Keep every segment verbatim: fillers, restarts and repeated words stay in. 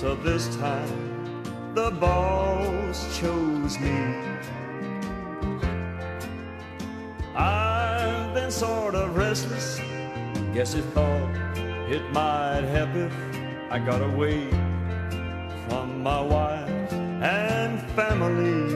So this time the boss chose me. I've been sort of restless, guess he thought it might help if I got away from my wife and family.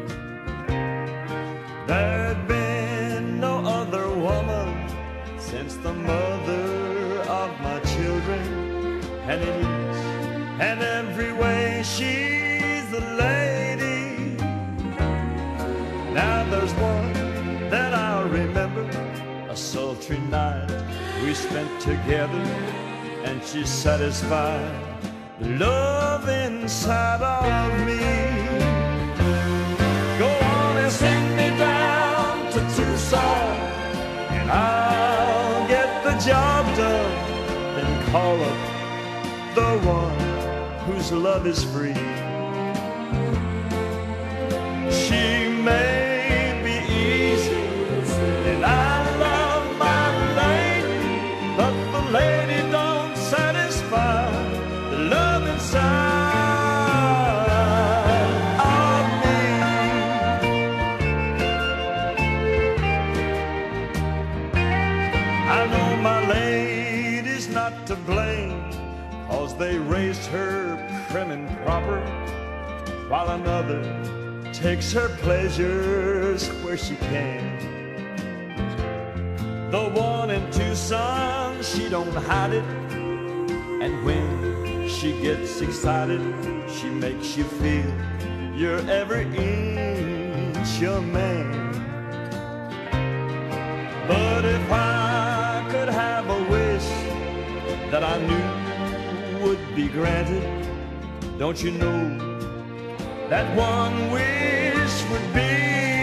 There'd been no other woman since the mother of my children, and in each and every way she's the lady. Now there's one that I'll remember, a sultry night we spent together, and she satisfied the love inside of me. Go on and send me down to Tucson, and I'll get the job done, then call up the one whose love is free. She may be easy, and I love my lady, but the lady don't satisfy the love inside of me. I know my lady's not to blame, 'cause they raised her prim and proper, while another takes her pleasures where she can. The one in Tucson, she don't hide it, and when she gets excited, she makes you feel you're every inch a man. But if I could have a wish that I knew would be granted, don't you know that one wish would be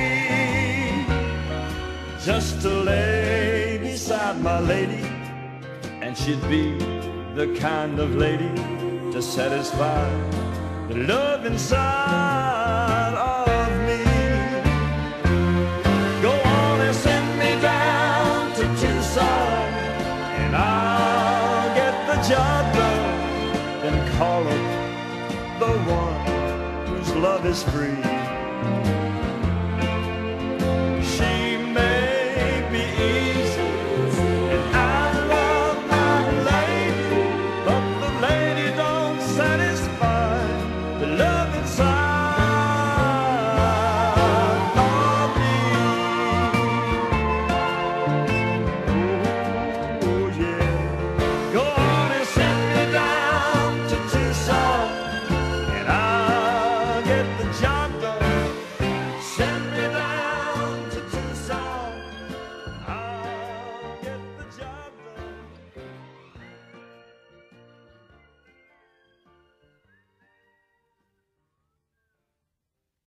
just to lay beside my lady, and she'd be the kind of lady to satisfy the love inside of me. Go on and send me down to Tucson, and I'll get the job done, then call up the one whose love is free. She may be easy, and I love my lady, but the lady don't satisfy the love inside of me. Oh, yeah. Go on and send me down to Tucson, and I'll get the job